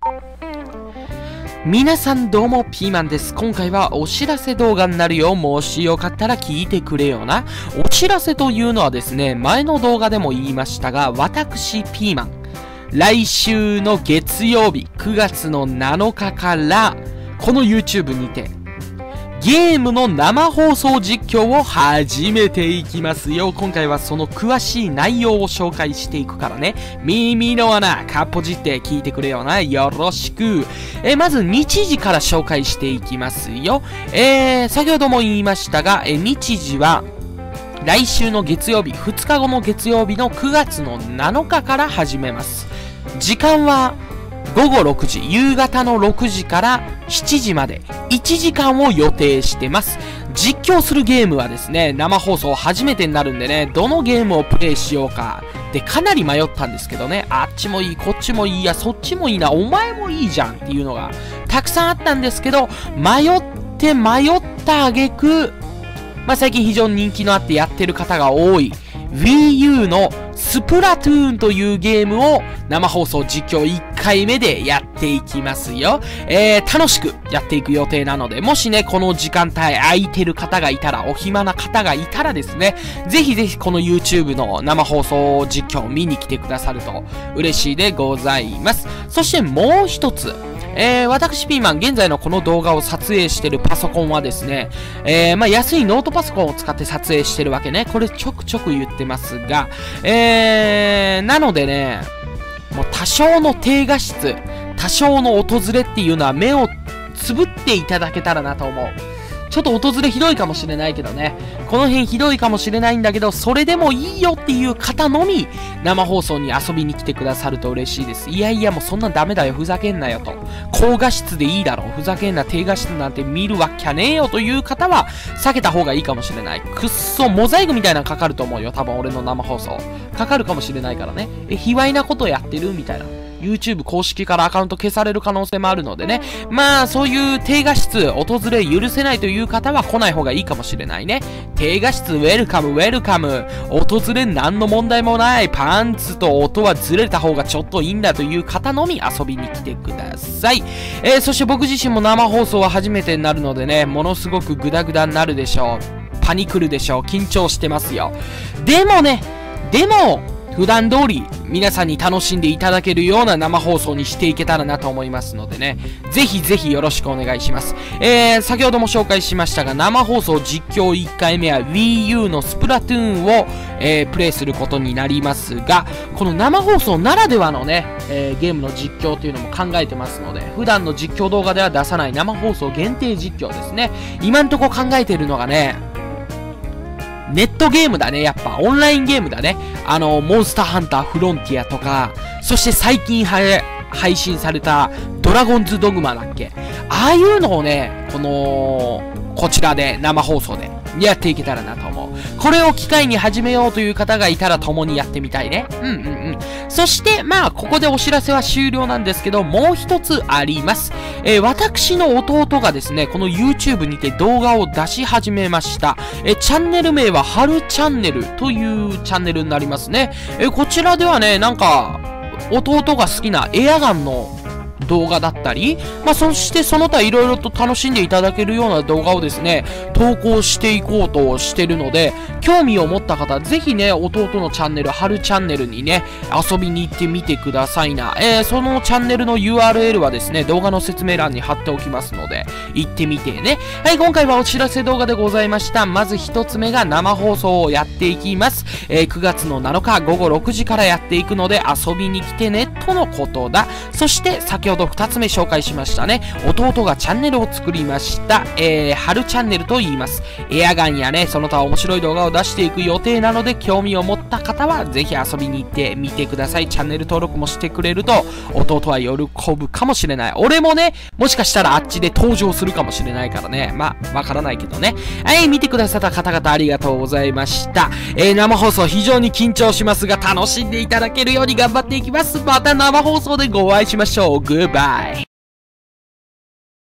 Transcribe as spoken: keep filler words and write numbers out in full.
皆さんどうもピーマンです。今回はお知らせ動画になるよ。もしよかったら聞いてくれよな。お知らせというのはですね、前の動画でも言いましたが、私ピーマン、来週の月曜日くがつのなのかからこの YouTube にてゲームの生放送実況を始めていきますよ。今回はその詳しい内容を紹介していくからね。耳の穴、かっぽじって聞いてくれよな。よろしく。えー、まず日時から紹介していきますよ。えー、先ほども言いましたが、えー、日時は来週の月曜日、ふつかごの月曜日のくがつのなのかから始めます。時間はごごろくじ、夕方のろくじからしちじまでいちじかんを予定してます。実況するゲームはですね、生放送初めてになるんでね、どのゲームをプレイしようかでかなり迷ったんですけどね、あっちもいい、こっちもいいや、そっちもいいな、お前もいいじゃんっていうのがたくさんあったんですけど、迷って迷った挙句、まあ最近非常に人気のあってやってる方が多い WiiU のスプラトゥーンというゲームを生放送実況いっかいめでやっていきますよ。えー、楽しくやっていく予定なので、もしね、この時間帯空いてる方がいたら、お暇な方がいたらですね、ぜひぜひこの YouTube の生放送実況を見に来てくださると嬉しいでございます。そしてもう一つ。えー、私ピーマン、現在のこの動画を撮影しているパソコンはですね、えー、まあ安いノートパソコンを使って撮影してるわけね。これちょくちょく言ってますが、えー、なのでね、もう多少の低画質、多少の訪れっていうのは目をつぶっていただけたらなと思う。ちょっと訪れひどいかもしれないけどね。この辺ひどいかもしれないんだけど、それでもいいよっていう方のみ、生放送に遊びに来てくださると嬉しいです。いやいや、もうそんなんダメだよ。ふざけんなよと。高画質でいいだろう。ふざけんな。低画質なんて見るわきゃねえよという方は、避けた方がいいかもしれない。くっそ、モザイクみたいなのかかると思うよ。多分俺の生放送。かかるかもしれないからね。え、卑猥なことやってるみたいな。YouTube 公式からアカウント消される可能性もあるのでね。まあ、そういう低画質、訪れ許せないという方は来ない方がいいかもしれないね。低画質、ウェルカム、ウェルカム。訪れ何の問題もない。パンツと音はずれた方がちょっといいんだという方のみ遊びに来てください。えー、そして僕自身も生放送は初めてになるのでね、ものすごくグダグダになるでしょう。パニクるでしょう。緊張してますよ。でもね、でも、普段通り皆さんに楽しんでいただけるような生放送にしていけたらなと思いますのでね、ぜひぜひよろしくお願いします。えー、先ほども紹介しましたが、生放送実況いっかいめは WiiU のスプラトゥーンを、えー、プレイすることになりますが、この生放送ならではのね、えー、ゲームの実況というのも考えてますので、普段の実況動画では出さない生放送限定実況ですね。今んとこ考えているのがね、ネットゲームだね。やっぱオンラインゲームだね。あの、モンスターハンターフロンティアとか、そして最近は配信されたドラゴンズドグマだっけ。ああいうのをね、この、こちらで生放送でやっていけたらなと思う。これを機会に始めようという方がいたら共にやってみたいね。うんうんうん。そして、まあ、ここでお知らせは終了なんですけど、もう一つあります。えー、私の弟がですね、この YouTube にて動画を出し始めました。えー、チャンネル名は、はるチャンネルというチャンネルになりますね。えー、こちらではね、なんか、弟が好きなエアガンの動画だったり、まあ、そしてその他いろいろと楽しんでいただけるような動画をですね、投稿していこうとしてるので、興味を持った方、ぜひね、弟のチャンネル、はるチャンネルにね、遊びに行ってみてくださいな。えー、そのチャンネルの ユーアールエル はですね、動画の説明欄に貼っておきますので、行ってみてね。はい、今回はお知らせ動画でございました。まず一つ目が生放送をやっていきます。えー、くがつのなのかごごろくじからやっていくので、遊びに来てね、とのことだ。そして、先ほどふたつめ紹介しましたね。弟がチャンネルを作りました。えー、春チャンネルと言います。エアガンやね、その他面白い動画を出していく予定なので、興味を持った方はぜひ遊びに行ってみてください。チャンネル登録もしてくれると、弟は喜ぶかもしれない。俺もね、もしかしたらあっちで登場するかもしれないからね。まあ、わからないけどね。はい、見てくださった方々ありがとうございました。えー、生放送非常に緊張しますが、楽しんでいただけるように頑張っていきます。また生放送でごお会いしましょう。グッバイ。